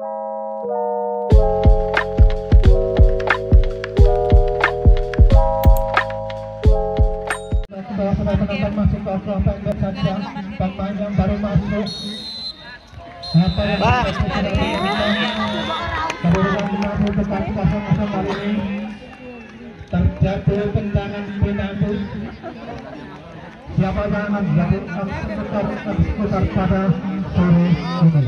Setelah penonton masuk ke off pendek saja, pemain yang baru masuk. Kedudukan 50 dekat 0-0 kali ini terjadi tendangan penalti. Siapa yang menjadi eksekutor pada sore ini?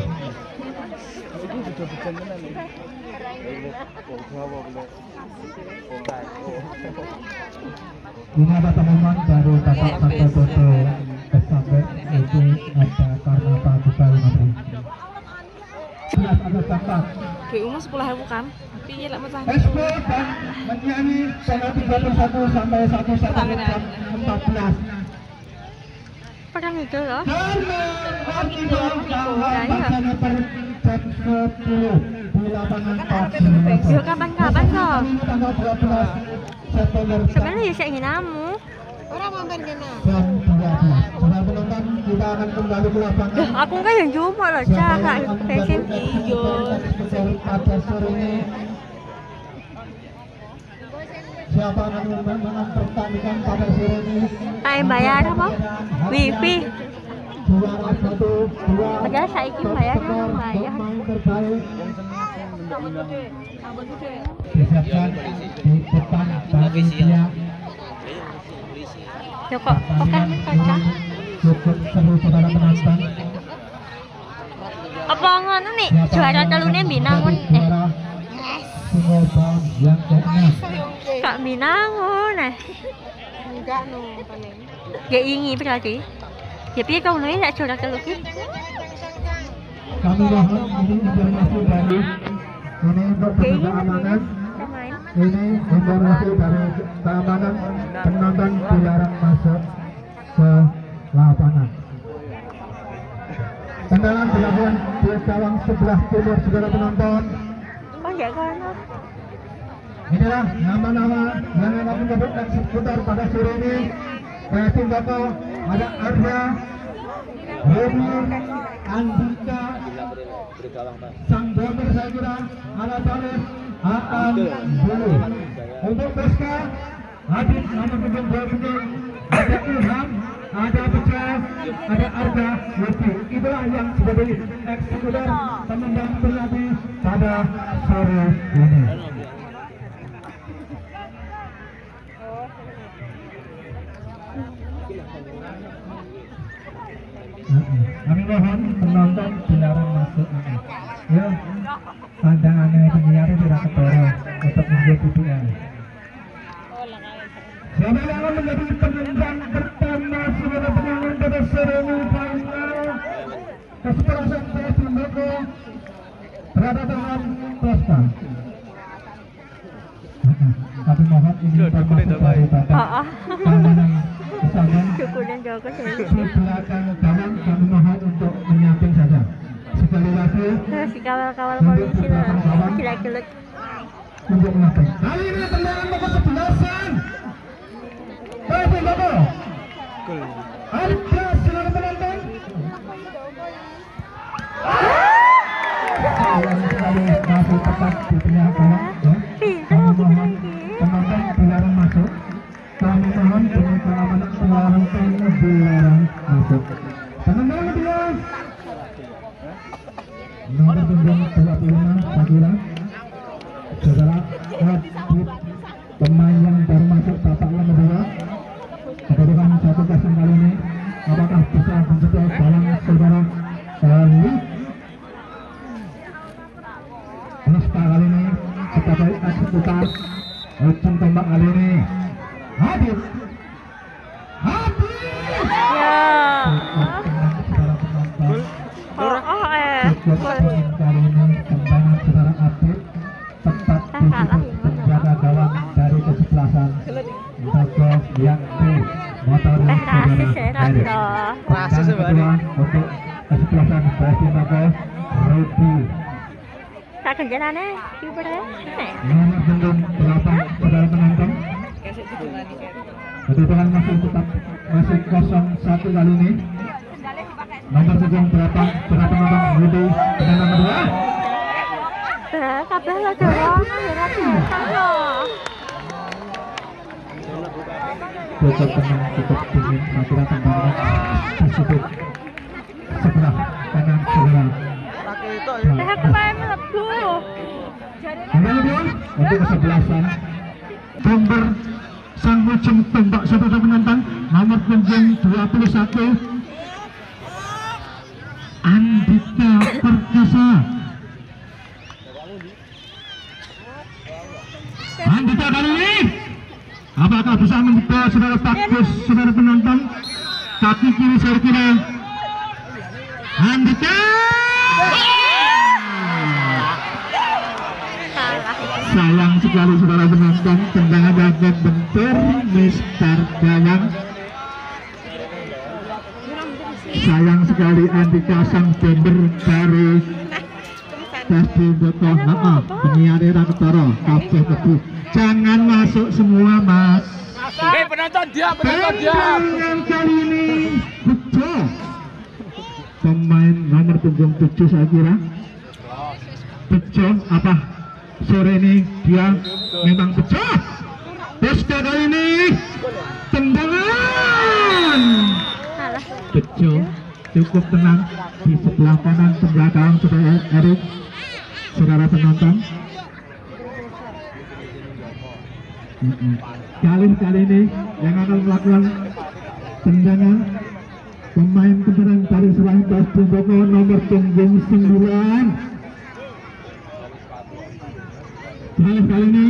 Ini ada pengumuman baru Bapak Santo Toto Estafet, itu ada karena Pak Gusal Madri. Ada catat. BU 10.000 kan? Piye lek mecah. Espo dan menyanyi tanggal 31 sampai 1 sampai jam 14. Perang itu loh. Karena akibat bacanya per jam 10 di lapangan Pak. Yo kapan-kapan kok. Tanggal 12 September. Sebenarnya ya saya ingin namu. Orang mampir kena. Jam 12. Para penonton kita akan kembali ke lapangan. Aku kan yang cuma loh, Cak. Pengen Iyo. Pada sore ini siapa yang memenangkan pertandingan pada sore ini? kayak bayar apa? Wifi. Juara 1, 2. Padahal saya ingin bayar sama bayar. Pemain terbaik disiapkan di depan bagi dia. Joko, oke, kaca. Cukup seru saudara penonton. Apa ngono nih? Juara telune Binangun. Singoban yang keenam. Kak Binangun. Enggak no paling. Ya ingi berarti. Ya piye kau nulis nek juara telu ki? Kami mohon ini informasi dari ini untuk penjaga keamanan. Ini informasi dari keamanan, penonton dilarang masuk ke lapangan. Tendangan dilakukan di gawang sebelah timur saudara penonton. Oh ya kan. Inilah nama-nama yang akan menyebut eksekutor pada sore ini. Tim Bako, ada Arya, Robi, Andika, sang bomber saya kira, ada Tarif, Aan, Bulu. Untuk Peska, Adit nomor punggung 2, ada Ilham, ada Pecah, ada Arga, Yofi. Itulah yang sebagai eksekutor penendang penalti pada sore ini. Kami mohon penonton dilarang masuk. Ya, pandangannya penyiar tidak ketara untuk menjadi PPL. Siapa yang akan menjadi penendang pertama sebagai penyanyi pada seremoni final kesepakatan PS Bako berada dalam Peska. Kami mohon ini informasi dari Bapak Keamanan Kesabaran. Cukup jaga saya. Di belakang gawang kami mohon untuk menyamping saja. Sekali lagi Si kawal-kawal polisi lah. Gila-gila. untuk menyamping. Kali ini tendangan nomor 11-an. Baik, Bapak. Ada silakan penonton. Sayang sekali masih tepat di tengah gawang. Kami mohon penonton dilarang masuk. Kami mohon dengan keamanan penonton dilarang masuk. Penendang kedua nomor punggung 25 Sakila, saudara Adit, pemain yang baru masuk babak yang kedua. Kedudukan 1-0 kali ini, apakah bisa mencetak dalam saudara Ali? Nesta kali ini sebagai eksekutor ujung tombak kali ini Adit. Ya. Kali ini tendangan saudara Adit tepat di titik penjaga gawang dari kesebelasan Bagus yang di motor saudara Rasis kedua untuk kesebelasan Basti Bagus Ruby tak kerjaannya ibaratnya. nomor punggung 8 saudara penonton. Kedudukan masih tetap masih 0-1 kali ini. Nomor punggung 8 saudara penonton Ruby dengan nomor 2 kabeh lah dorong ya biasa. Bocor tenang cukup dingin aturan tendangan tersebut sebelah kanan saudara. Main mlebu. Untuk kesebelasan Bomber sang ujung tombak saudara penonton nomor punggung 21 Andika Perkasa. Andika kali ini apakah bisa membuka saudara taktis saudara penonton? Kaki kiri saya kira Andika sayang sekali saudara penonton, tendangan agak bentur Mister Gawang. Sayang sekali Andika sang bomber dari Testi Boko. Penyiar era ketara kabeh kebu. Jangan masuk semua mas. Penonton diam, penonton diam. Tendangan kali ini betul pemain nomor punggung 7 saya kira. Bejo apa sore ini dia memang bejo. Bejo kali ini tendangan bejo cukup tenang di sebelah kanan sebelah kanan saudara Erik saudara penonton. Kali ini yang akan melakukan tendangan pemain penyerang dari selain Testi Boko nomor punggung 9. Kali ini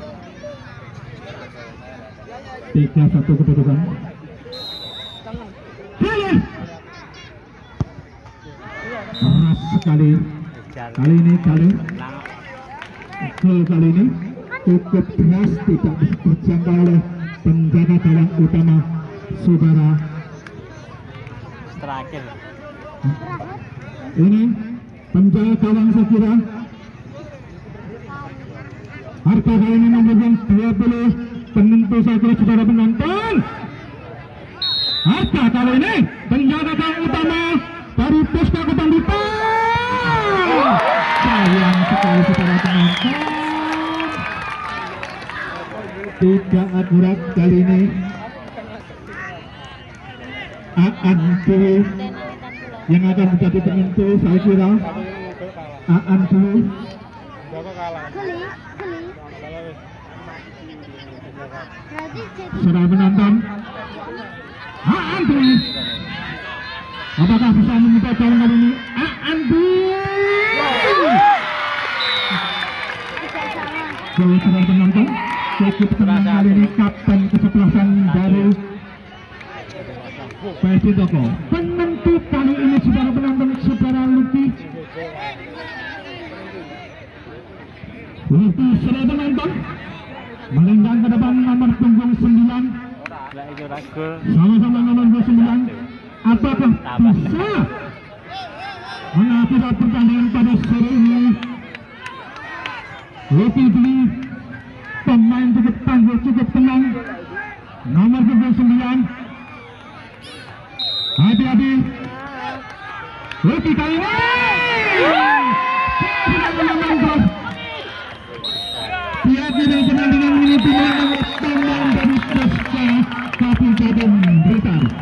3-1 kedudukan. Keras sekali. Kali ini gol kali ini cukup keras, tidak bisa terjangkau oleh penjaga gawang utama saudara. Terakhir. Ini penjaga gawang saya kira. Harga kali ini nomor 20 penentu saya kira saudara penonton. Harga kali ini penjaga gawang utama dari Puspa Kepanditan. Sayang sekali saudara penonton, tidak akurat kali ini. Aan Dewi yang akan menjadi penentu saya kira. Aan Dewi saudara penonton. Aan Dewi apakah bisa meminta jalan kali ini? Aan Dewi saudara penonton cukup tenang kali ini kapten kesebelasan dari PSG Toko. Penentu kali ini saudara penonton saudara Luki saudara penonton melenggang ke depan nomor punggung 9 sama-sama nomor 29. Apakah bisa mengakhiri pertandingan pada sore ini? Luki beli pemain cukup tangguh cukup tenang nomor punggung 9. Hati-hati Luki kali ini dia kira pertandingan ini tidak nomor teman dari Puspa Kabupaten Blitar.